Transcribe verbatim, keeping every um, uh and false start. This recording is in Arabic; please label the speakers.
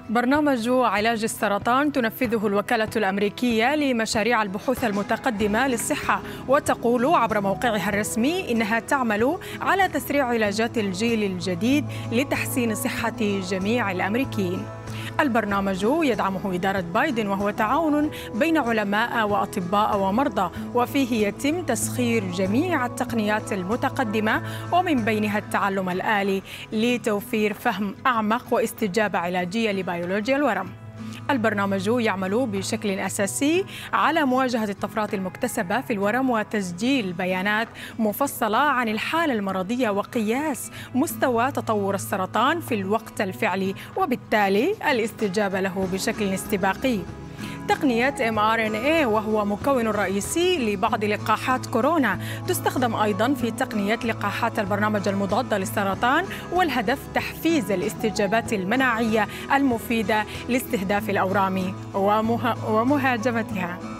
Speaker 1: برنامج علاج السرطان تنفذه الوكالة الأمريكية لمشاريع البحوث المتقدمة للصحة، وتقول عبر موقعها الرسمي إنها تعمل على تسريع علاجات الجيل الجديد لتحسين صحة جميع الأمريكيين. البرنامج يدعمه إدارة بايدن، وهو تعاون بين علماء وأطباء ومرضى، وفيه يتم تسخير جميع التقنيات المتقدمة ومن بينها التعلم الآلي لتوفير فهم أعمق واستجابة علاجية لبيولوجيا الورم. البرنامج يعمل بشكل أساسي على مواجهة الطفرات المكتسبة في الورم وتسجيل بيانات مفصلة عن الحالة المرضية وقياس مستوى تطور السرطان في الوقت الفعلي، وبالتالي الاستجابة له بشكل استباقي. تقنية إم آر إن إيه وهو مكون رئيسي لبعض لقاحات كورونا تستخدم أيضا في تقنية لقاحات البرنامج المضادة للسرطان، والهدف تحفيز الاستجابات المناعية المفيدة لاستهداف الأورام ومهاجمتها.